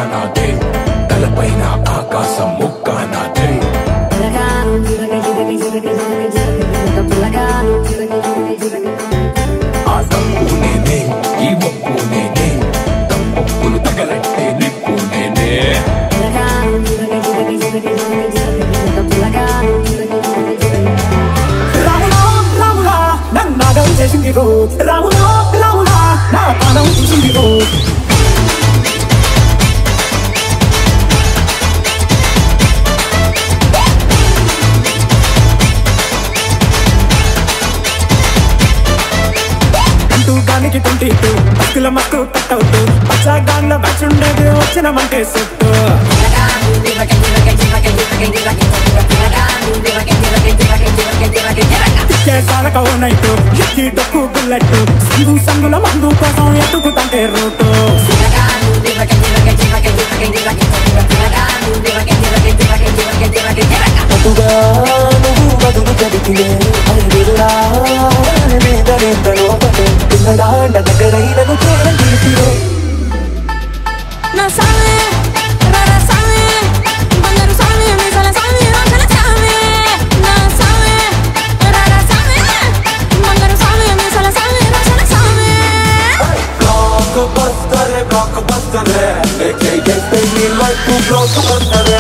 నాదే తలపైన ఆకాశం ముక్క నాదే ఆ తప్పు నేనే ఈ ఒప్పు నేనే తప్పులు తగలట్టే నిప్పు నేనే రాములా రాములా నన్నాగం చేసింది రో రాములా రాములా నా పానం తీసింది రో గానికి 22 బస్కుల మక్కు కట్టవుతూ పచ్చాగాన్ల బచ్చుండేది వచ్చినమంటే సుట్టు కేసాలక ఓనైటు ఎక్కి డొక్కు బుల్లెట్టు సందు సందుల మందు కోసం ఎత్తుకుతంటే రూటు అటుగా నువ్వు బదులు జరిగిలే అడిగిరా పిల్లడాండ దగ్గరైనను చేరో నా సామే రర సామే బంగారు సామే మీసల సామే రాజల సామే నా సామే రర సామే బంగారు సామే మీసల సామే రాజల సామే బ్లాక్ బస్టర్ లేకే గెట్టే మీ life blockbuster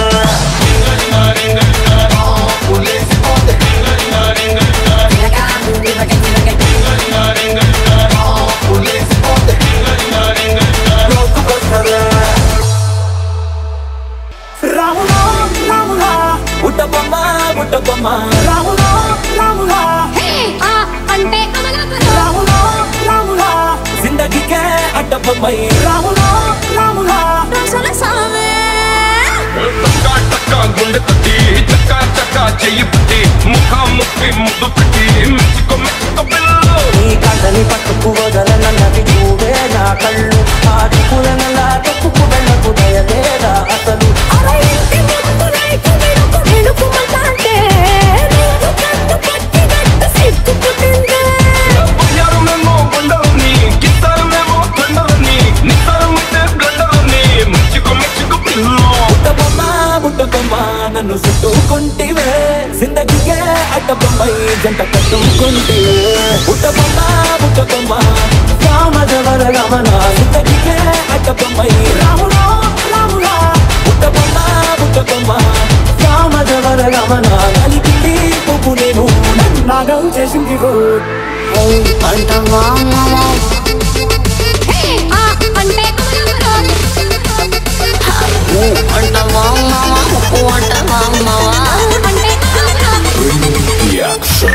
Ramula Ramula Ramula రాములా ఆ అంటే అమలాపురం రాములా రాములా జిందగీకే అడ్డబొమ్మై రాములా రాములా రాజల సామే టక్కా టక్కా గుండె తట్టి చక్కా చక్కా చెయ్యి పట్టి ముఖాముఖి ముద్దు పెట్టి మెచ్చుకో మెచ్చుకో పిల్లలు నీ కళ్ళని పట్టుకు వదలనన్నది చూడే నా కళ్ళు ఆ దిక్కులనలా తప్పుకు వెళ్ళకు దయలేదా అసలు బయ్యారమేమో బండలని గిత్తారమేమో తండలని నిత్తారమైతే బ్లండలని మెచ్చుకో మెచ్చుకో పిల్లలు బుట్టబొమ్మ నన్ను చుట్టుకుంటివే జిందగీకే అడ్డబొమ్మై జంట కట్టుకుంటివే బుట్టబొమ్మ రామజవర రమణ జిందగీకే అడ్డబొమ్మై రాములా రాములా బుట్టబొమ్మ రామజవర రమణ కలిపింది పువ్వు నేను నన్నాగం చేసింది రో అంటవా ఆ అంటే అమలాపురం అంటవా అంటే అమలాపురం యాక్షన్